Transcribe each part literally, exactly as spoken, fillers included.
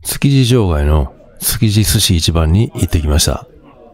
築地場外の築地寿司市番に行ってきました。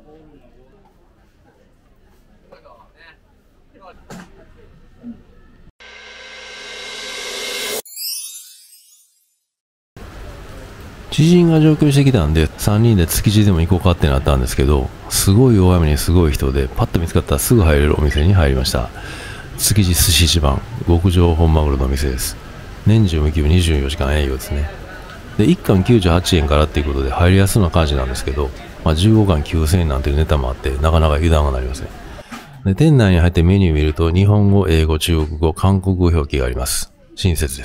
知人が上京してきたんで、さんにんで築地でも行こうかってなったんですけど、すごい大雨にすごい人で、パッと見つかったらすぐ入れるお店に入りました。築地寿司市番、極上本マグロの店です。年中無休にじゅうよじかん営業ですね。で、いっ貫きゅうじゅうはちえんからっていうことで入りやすそうな感じなんですけど、まあ、じゅうご貫きゅうせんえんなんていうネタもあって、なかなか油断がなりません。で、店内に入ってメニュー見ると、日本語、英語、中国語、韓国語表記があります。親切です。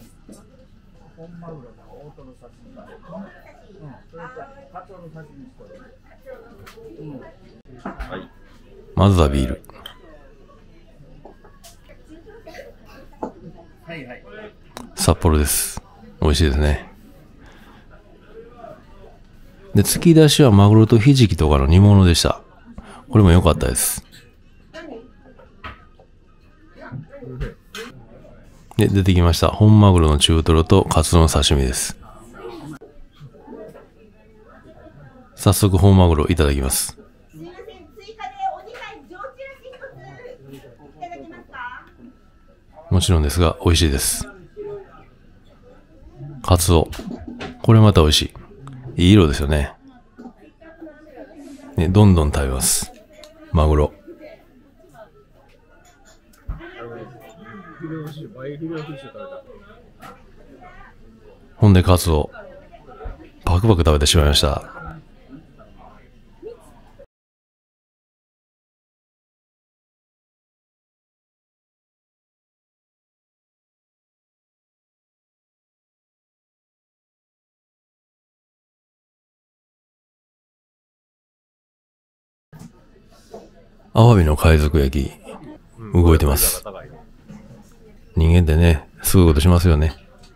まずはビール。札幌です。美味しいですね。で、突き出しはマグロとひじきとかの煮物でした。これも良かったです。で、出てきました。本マグロの中トロとカツオの刺身です。早速本マグロいただきます。もちろんですが、美味しいです。カツオ。これまた美味しい。いい色ですよね。ね、どんどん食べます。マグロ。ほんでカツオ。パクパク食べてしまいました。アワビの海賊焼き、動いてます。人間ってね、すごいことしますよね。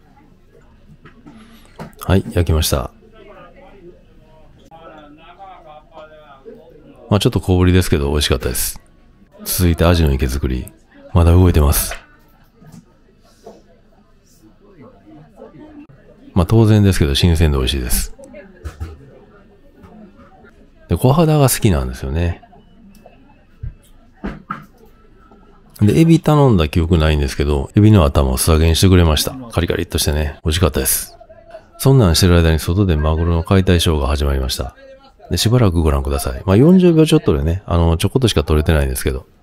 はい、焼きました。まあちょっと小ぶりですけど美味しかったです。続いてアジの池作り、まだ動いてます。まあ当然ですけど新鮮で美味しいです。で、小肌が好きなんですよね。で、エビ頼んだ記憶ないんですけど、エビの頭を素揚げにしてくれました。カリカリっとしてね、美味しかったです。そんなんしてる間に外でマグロの解体ショーが始まりました。で、しばらくご覧ください。まあよんじゅうびょうちょっとでね、あの、ちょこっとしか撮れてないんですけど。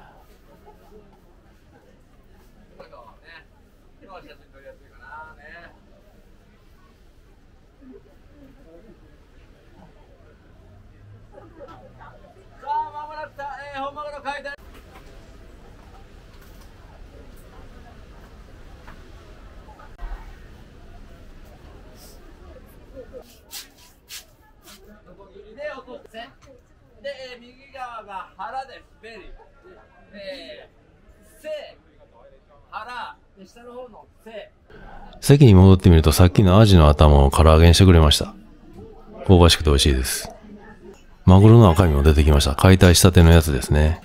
で、えー、右側が腹です。ベリー。えー、背、腹、で下の方の背。 席に戻ってみるとさっきのアジの頭を唐揚げにしてくれました。香ばしくて美味しいです。マグロの赤身も出てきました。解体したてのやつですね。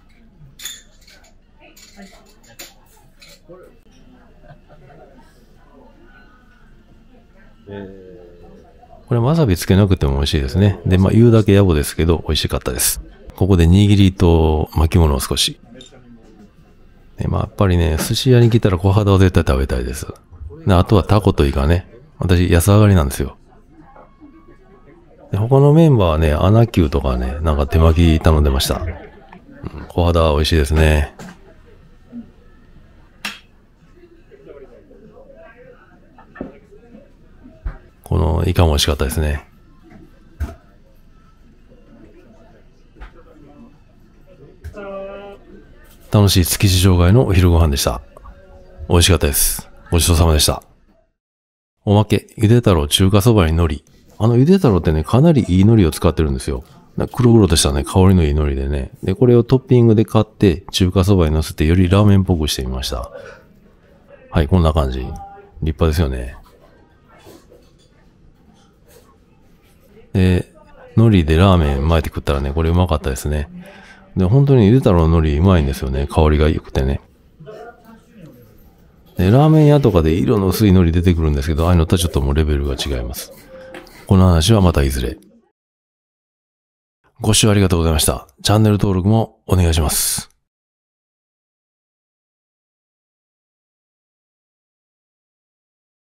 これわさびつけなくても美味しいですね。で、まあ言うだけ野暮ですけど美味しかったです。ここで握りと巻物を少し。で、まあやっぱりね、寿司屋に来たら小肌を絶対食べたいです。で、あとはタコとイカね。私安上がりなんですよ。で、他のメンバーはね、アナキューとかね、なんか手巻き頼んでました。うん、小肌は美味しいですね。このイカも美味しかったですね。楽しい築地場外のお昼ご飯でした。美味しかったです。ごちそうさまでした。おまけ、ゆで太郎中華そばに海苔。あのゆで太郎ってね、かなりいい海苔を使ってるんですよ。黒々としたね、香りのいい海苔でね。で、これをトッピングで買って中華そばに乗せてよりラーメンっぽくしてみました。はい、こんな感じ。立派ですよね。で、海苔でラーメン巻いて食ったらね、これうまかったですね。で、本当にゆで太郎の海苔うまいんですよね。香りが良くてね。 で、ラーメン屋とかで色の薄い海苔出てくるんですけど、ああいうのとはちょっともうレベルが違います。この話はまたいずれ。ご視聴ありがとうございました。チャンネル登録もお願いします。